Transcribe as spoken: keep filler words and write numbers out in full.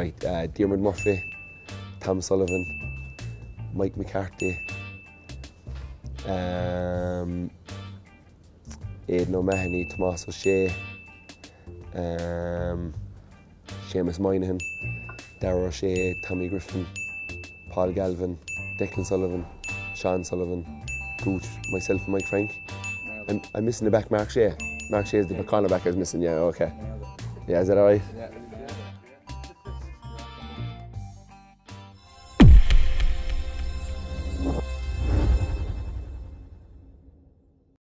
Right, uh, Diarmuid Murphy, Tom Sullivan, Mike McCarthy, um, Aidan O'Mahony, Tomás O'Shea, um, Seamus Moynihan, Darragh O'Shea, Tommy Griffin, Paul Galvin, Declan Sullivan, Sean Sullivan, Gooch, myself and Mike Frank. I'm, I'm missing the back Mark Shea. Mark Shea is the cornerback I was missing, yeah, okay. Yeah, is that alright? Yeah.